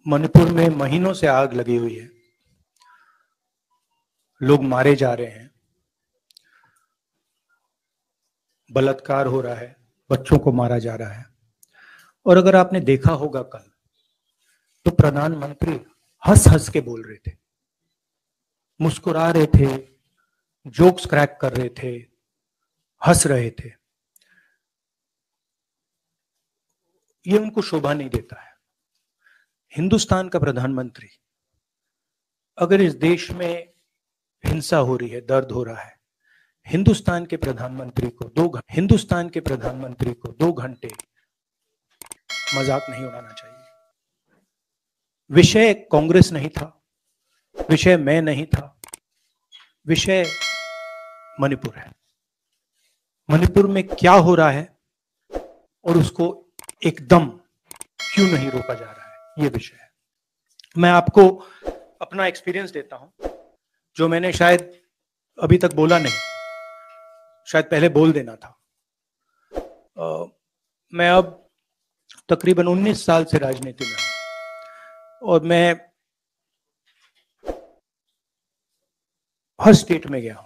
मणिपुर में महीनों से आग लगी हुई है, लोग मारे जा रहे हैं, बलात्कार हो रहा है, बच्चों को मारा जा रहा है। और अगर आपने देखा होगा कल, तो प्रधानमंत्री हंस हंस के बोल रहे थे, मुस्कुरा रहे थे, जोक्स क्रैक कर रहे थे, हंस रहे थे। ये उनको शोभा नहीं देता है। हिंदुस्तान का प्रधानमंत्री, अगर इस देश में हिंसा हो रही है, दर्द हो रहा है, हिंदुस्तान के प्रधानमंत्री को 2 घंटे मजाक नहीं उड़ाना चाहिए। विषय कांग्रेस नहीं था, विषय मैं नहीं था, विषय मणिपुर है। मणिपुर में क्या हो रहा है और उसको एकदम क्यों नहीं रोका जा रहा है, ये विषय है। मैं आपको अपना एक्सपीरियंस देता हूं, जो मैंने शायद अभी तक बोला नहीं, शायद पहले बोल देना था। मैं अब तकरीबन 19 साल से राजनीति में हूं और मैं हर स्टेट में गया हूं।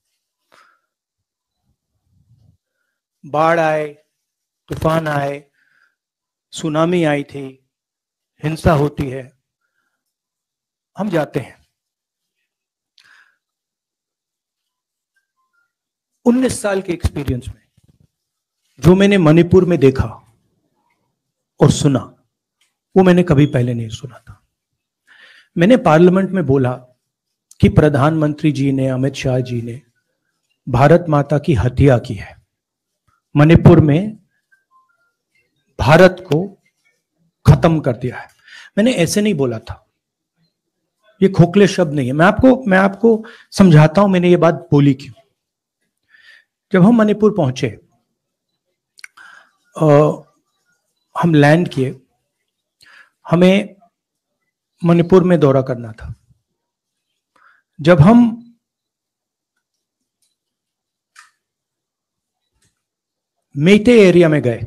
बाढ़ आए, तूफान आए, सुनामी आई थी, हिंसा होती है, हम जाते हैं। 19 साल के एक्सपीरियंस में जो मैंने मणिपुर में देखा और सुना, वो मैंने कभी पहले नहीं सुना था। मैंने पार्लियामेंट में बोला कि प्रधानमंत्री जी ने, अमित शाह जी ने भारत माता की हत्या की है, मणिपुर में भारत को खत्म कर दिया है। मैंने ऐसे नहीं बोला था, ये खोखले शब्द नहीं है। मैं आपको समझाता हूं मैंने ये बात बोली क्यों। जब हम मणिपुर पहुंचे, हम लैंड किए, हमें मणिपुर में दौरा करना था। जब हम मेटे एरिया में गए,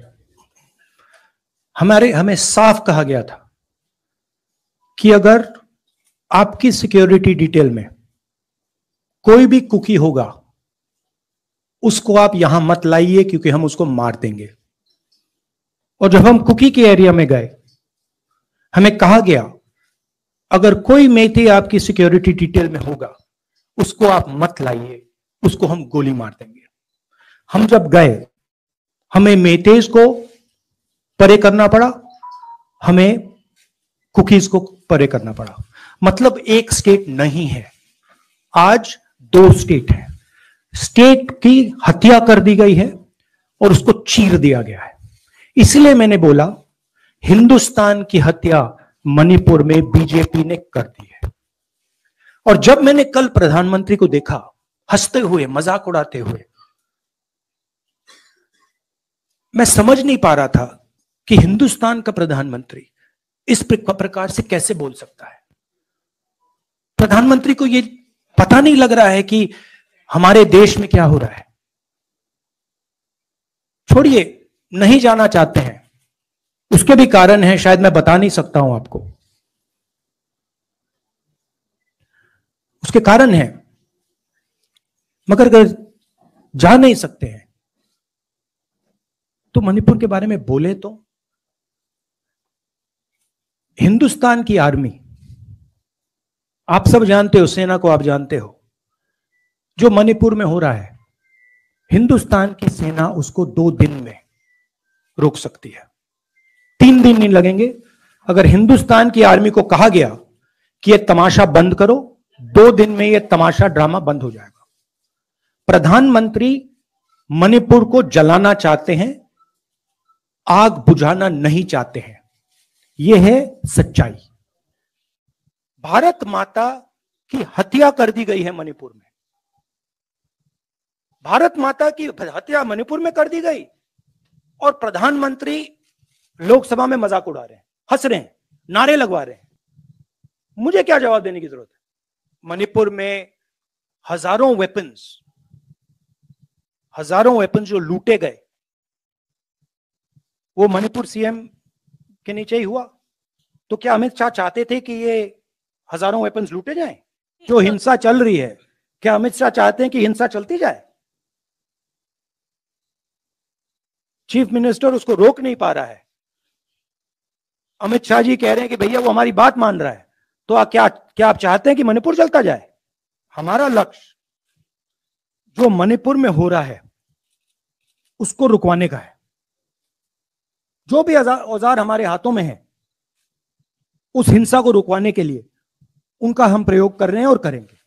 हमें साफ कहा गया था कि अगर आपकी सिक्योरिटी डिटेल में कोई भी कुकी होगा, उसको आप यहां मत लाइए क्योंकि हम उसको मार देंगे। और जब हम कुकी के एरिया में गए, हमें कहा गया अगर कोई मेटे आपकी सिक्योरिटी डिटेल में होगा, उसको आप मत लाइए, उसको हम गोली मार देंगे। हम जब गए, हमें मेटेज को परे करना पड़ा, हमें कुकीज को परे करना पड़ा। मतलब एक स्टेट नहीं है, आज 2 स्टेट है। स्टेट की हत्या कर दी गई है और उसको चीर दिया गया है। इसलिए मैंने बोला हिंदुस्तान की हत्या मणिपुर में बीजेपी ने कर दी है। और जब मैंने कल प्रधानमंत्री को देखा हंसते हुए, मजाक उड़ाते हुए, मैं समझ नहीं पा रहा था कि हिंदुस्तान का प्रधानमंत्री इस प्रकार से कैसे बोल सकता है। प्रधानमंत्री को यह पता नहीं लग रहा है कि हमारे देश में क्या हो रहा है। छोड़िए, नहीं जाना चाहते हैं, उसके भी कारण है, शायद मैं बता नहीं सकता हूं आपको, उसके कारण है। मगर अगर जा नहीं सकते हैं तो मणिपुर के बारे में बोले तो। हिंदुस्तान की आर्मी, आप सब जानते हो, सेना को आप जानते हो, जो मणिपुर में हो रहा है, हिंदुस्तान की सेना उसको 2 दिन में रोक सकती है, 3 दिन नहीं लगेंगे। अगर हिंदुस्तान की आर्मी को कहा गया कि यह तमाशा बंद करो, 2 दिन में यह तमाशा, ड्रामा बंद हो जाएगा। प्रधानमंत्री मणिपुर को जलाना चाहते हैं, आग बुझाना नहीं चाहते हैं। यह है सच्चाई। भारत माता की हत्या कर दी गई है मणिपुर में। भारत माता की हत्या मणिपुर में कर दी गई और प्रधानमंत्री लोकसभा में मजाक उड़ा रहे हैं, हंस रहे हैं, नारे लगवा रहे हैं। मुझे क्या जवाब देने की जरूरत है। मणिपुर में हजारों वेपन्स जो लूटे गए, वो मणिपुर सीएम के नीचे ही हुआ। तो क्या अमित शाह चाहते थे कि ये हजारों वेपन्स लूटे जाएं? जो हिंसा चल रही है, क्या अमित शाह चाहते हैं कि हिंसा चलती जाए? चीफ मिनिस्टर उसको रोक नहीं पा रहा है। अमित शाह जी कह रहे हैं कि भैया वो हमारी बात मान रहा है, तो क्या आप चाहते हैं कि मणिपुर जलता जाए? हमारा लक्ष्य जो मणिपुर में हो रहा है उसको रुकवाने का है। जो भी औजार हमारे हाथों में है उस हिंसा को रुकवाने के लिए उनका हम प्रयोग कर रहे हैं और करेंगे।